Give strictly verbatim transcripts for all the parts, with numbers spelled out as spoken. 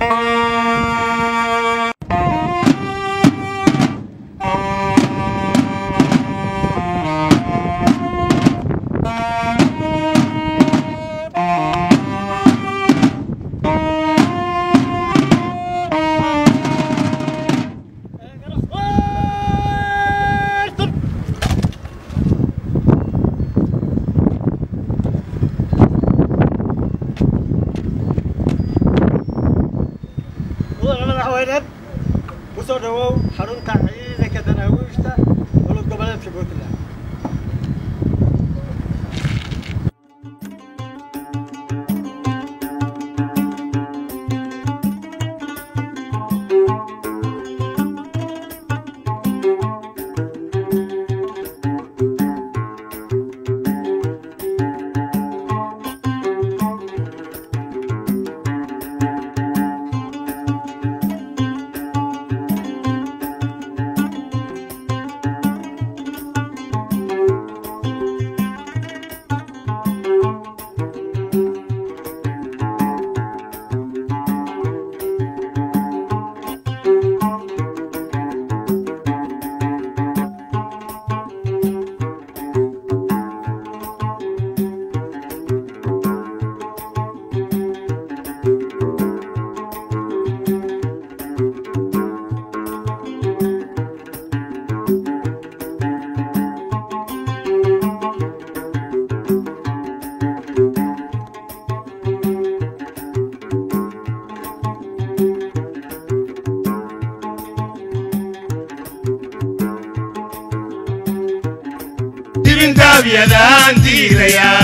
وصلوا حرون تعيين كذا نويشته ولو قبلت في بوتلا يا دانتي يا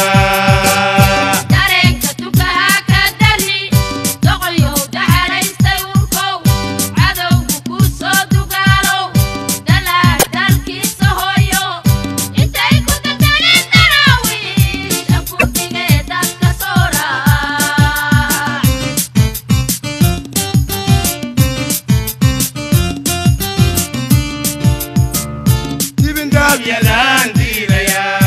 يا دانتي يا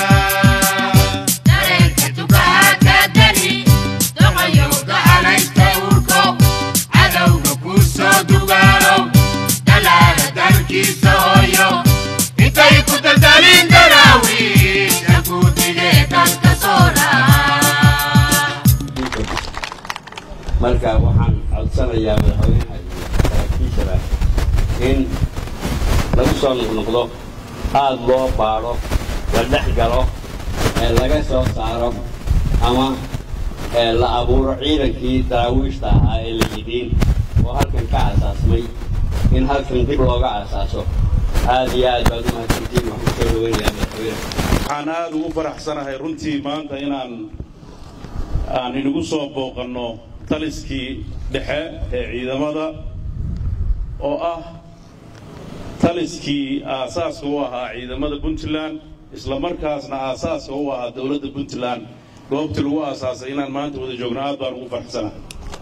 marka waxaan codsanayaa madaxweynaha saraakiisha in lagu soo noqdo aad loo baaro la dhex galo ee laga soo saaro ama ee la abuuro ciidankii daraawiishta ahaa ee la yidhiin oo halkan ka asaasmay in halkan dib looga asaaso aad iyo aad baad u mahadsantiin waxaan soo dhaweynayaa madaxweynaha waxaan aad ugu faraxsanahay runtii maanta inaan aan inagu soo booqanno taliskii dhexe ee ciidamada oo ah taliskii aasaaska u ahaa ciidamada Puntland isla markaasna aasaaska u ahaa dawladda Puntland goobtii lagu aasaasay inaan maanta wada joogno aad baan ugu faraxsanahay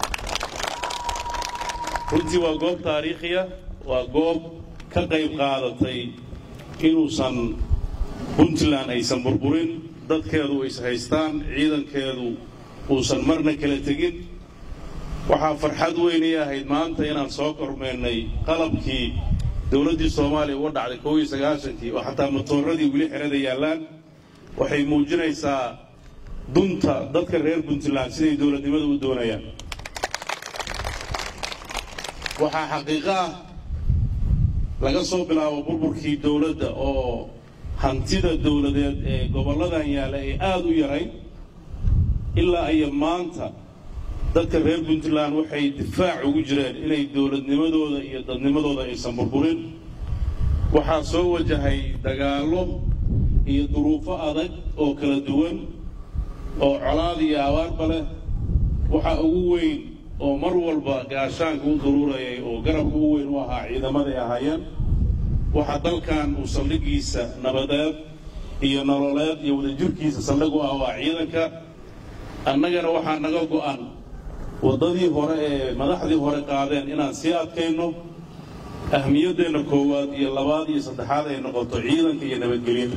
runtii waa goob taariikhiya waa goob ka qayb qaadatay inuusan Puntland aysan burburin dadkeedu ay haystaan ciidankeedu uusan marna kala tegin waxaa farxad weyn ay ahayd maanta inaan soo kormeernay qalabkii dawladdii Soomaaliya uga dhacday kow iyo sagaashankii oo xataa matooradii wili xirada yaalaan waxay muujinaysaa dunta dadka reer Puntland siday dawladnimada u doonayaan waxaa xaqiiqo ah laga soo bilaabo burburkii dawladda oo hantida dawladeed ee gobolladan yaala ay aad u yaray ilaa ay maanta dadka reer Puntland waxay difaac ugu jireen inay dawladnimadooda iyo dadnimadooda aysan burburin waxaa soo wajahay dagaalo iyo duruufo adag oo kala duwan oo colaad iyo abaarba leh waxa ugu weyn oo mar walba gaashaanka u daruurayay oo garabka ugu weyn u ahaa ciidamada ahaayeen waxa dalkan uu saldhigiisa nabadeed iyo nololeed iyo wadajirkiisa saldhig u ah waa ciidanka annagana waxaa naga go'an wadadii hore ee madaxdii hore qaadeen inaan sii adkayno ahmiyaddeena koowaad iyo labaad iyo saddexaad ay noqoto ciidanka iyo nabadgelyada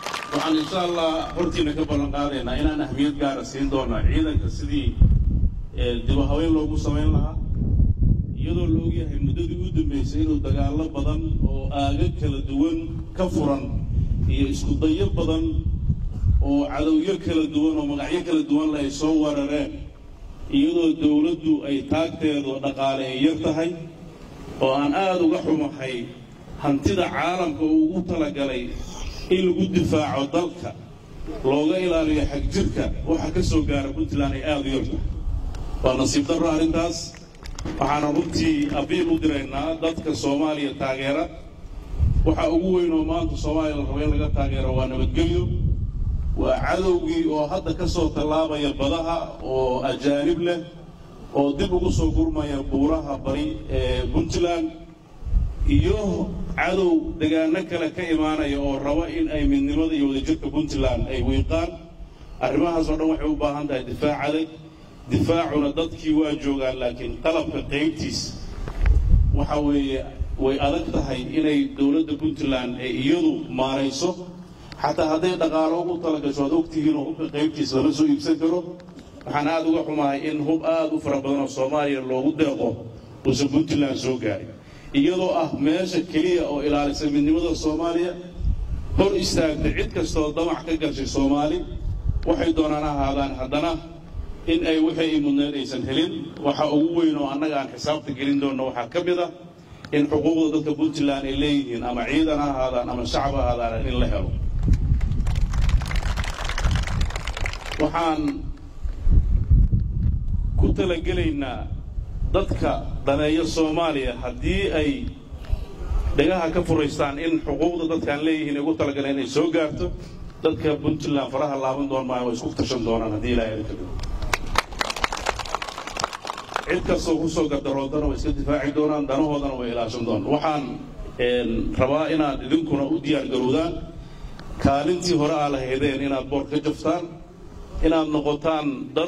waxaan insha allah hortiina ka ballan qaadaynaa inaan ahmiyad gaara siin doonaa ciidanka sidii diba haween loogu samayn lahaa iyadoo la ogyahay muddadii u dambeysay inuu dagaallo badan oo aaga kala duwan ka furan iyo isku dayo badan oo cadowyo kala duwan oo magacyo kala duwan la ay soo weerareen iyadoo dawladdu ay taagteedu dhaqaale ay yar tahay oo aan aad uga xumahay hantida caalamka uu ugu talagalay in lagu difaaco dalka looga ilaaliyo xagjirka waxa ka soo gaara Puntland ay aad u yar tahay waa nasiib darro arrintaas waxaana runtii abiil u diraynaa dadka Soomaaliya taageera waxa ugu weyn oo maanta Soomaaliya la rabo in laga taageero waa nabadgelyo waa cadowgii oo hadda ka soo tallaabaya badaha oo ajaanib leh oo dib ugu soo gurmaya buuraha bari ee Puntland iyo cadow deegaano kale ka imaanaya oo raba in ay midnimada iyo wadajirka Puntland ay wiiqaan arrimahaas oo dhan waxay u baahan tahay difaac adag difaacuna dadkii waa joogaan laakiin qalabka qaybtiis waxa weeye way adag tahay inay dawladda Puntland ay iyadu maarayso حتى هذا دقالو قلت شو أدوكتين وهو قيمتي سلسو يبسكرو وحنا هذا وحما إن هو آدو فربنا الصومالي اللي ودقه وسبنت لنا سوقاي يلو أهمش كلية أو إلى على سبيل النمط الصومالية هو استعد عد كستو ضمع كجرش الصومالي وحيدون أنا هذا حدنا إن أي وحي من ليس هلين وحقوين وأنا عن حساب تجرين دون وحكبده إن حقوق ضد بنت لنا إليه أما عيدنا هذا أما الشعب هذا إن له waxaan ku talagelaynaa dadka daneeya Soomaaliya hadii ay dhagaha ka furaystaan in xuquuqda dadkan leeyihiin ugu talagaleen ay soo gaarto dadka Puntland faraha laaban doonaan way isku tashan doonaan hadii ilaahay ka dhigo cid kastoo ku soo gardaroodana way iska difaaci doonaan danahoodana way ilaashan doonaan waxaan rabaa inaad idinkuna u diyaar garowdaan kaalintii hore aad lahaydeen inaad boor ka jaftaan inaad noqotaan dad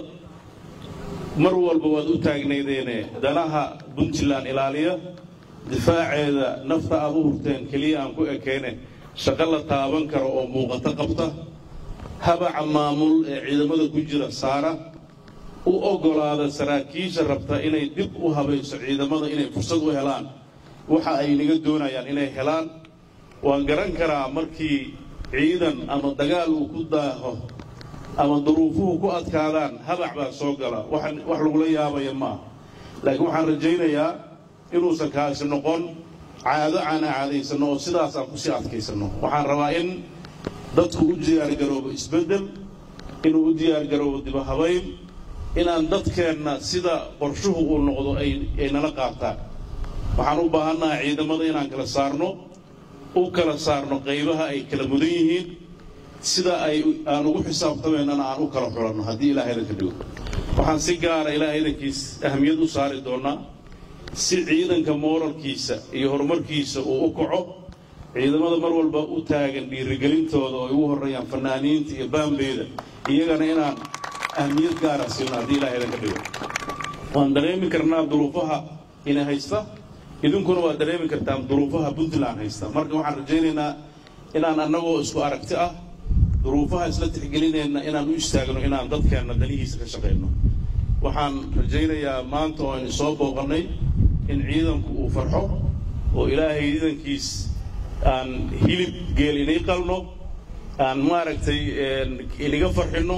mar walba waad u taagnaydeen danaha Puntland ilaaliya difaaceeda nafta aad u hurteen kaliya aan ku ekeene shaqo la taaban karo oo muuqata qabta haba maamul ee ciidamada ku jira saara u ogolaada saraakiisha rabta inay dib u habayso ciidamada inay fursad u helaan waxa ay naga doonayaan inay helaan waan garan karaa markii ciidan ama dagaal uu ku daaho ama duruufuhu ku adkaadaan habac baa soo gala wax wax lagu la yaabaya ma laakiin waxaan rajaynayaa inuu sakaasi noqon caado aan caadaysano oo sidaas aan ku sii adkaysano waxaan rabaa in dadku u diyaar garoobo isbedel inuu u diyaar garoobo dib u habayn inaan dadkeena sida qorshuhu uu noqdo ay ay nala qaataan waxaan u baahanahay ciidamada inaan kala saarno u kala saarno qaybaha ay kala mudan yihiin sida ay aan ugu xisaabtameynana aan u kala xulanno hadii ilaahay ka dhigo waxaan si gaar ah ilaahaydkiis ahmiyad u saari doonaa si ciidanka moralkiisa iyo horumarkiisa uu u kaco ciidamada mar walba u taagan dhiirigelintooda oo ugu horeeyaan fanaaniinta iyo baambeeda iyagana inaan ahmiyad gaar ah siino hadii ilaahay ka dhigo waan dareemi karnaa duruufaha inay haysta idinkuna waa dareemi kartaan duruufaha Puntland haysta marka waxaan rajaynaynaa inaan annagoo isku aragti ah duruufaha isla tixgelinayna inaan u istaagno inaan dadkeena danihiisa ka shaqeyno waxaan rajaynayaa maanta oo aan soo booqanay in ciidanku uu farxo oo ilaahay ciidankiis aan hilib geel inay qalno aan maaragtay inaga farxino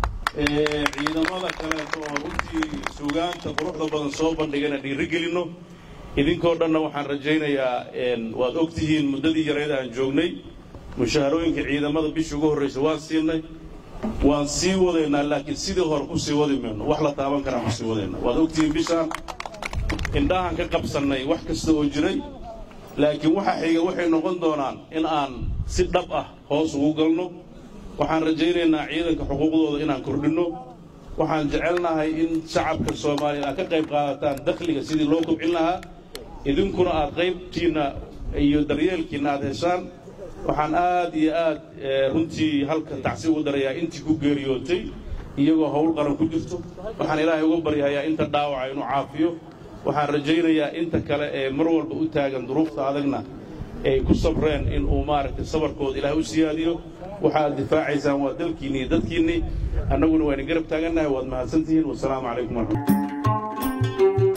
ciidamada kale oo runtii suugaanta quruxda badan soo bandhigana dhiirigelino idinkoo dhanna waxaan rajaynayaa waad ogtihiin muddadii yareed aan joognay mushaharooyinka ciidamada bishii ugu horeysay waan siinay waan sii wadaynaa laakiin sidii hore ku sii wadi mayno wax la taaban karaa ku sii wadaynaa waad ogtihiin bishaan indhahan ka qabsanay wax kasta oo jiray laakiin waxa xiga waxay noqon doonaan in aan si dhab ah hoos ugu galno waxaan rajaynaynaa ciidanka xuquuqdooda inaan kordhino waxaan jecelnahay in shacabka Soomaaliya ka qayb qaataan dakhliga sidii loo kobcin lahaa idinkuna aad qaybtiina iyo daryeelkiina aad heshaan waxaan aad iyo aad runtii halka tacsi u darayaa intii ku geeriyootay iyagoo hawl qaran ku jirto waxaan ilaahay uga baryayaa inta dhaawaca inuu caafiyo waxaan rajaynayaa inta kale ee mar walba u taagan duruufta adagna ay ku sabreen in uu maaragtay sabarkooda ilaahay u siyaadiyo waxaad difaacaysaan waa dalkiinii dadkiinii annaguna waan garab taagannahay waad mahadsantihiin wassalaamu calaykum warahmatullahi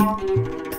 Thank you.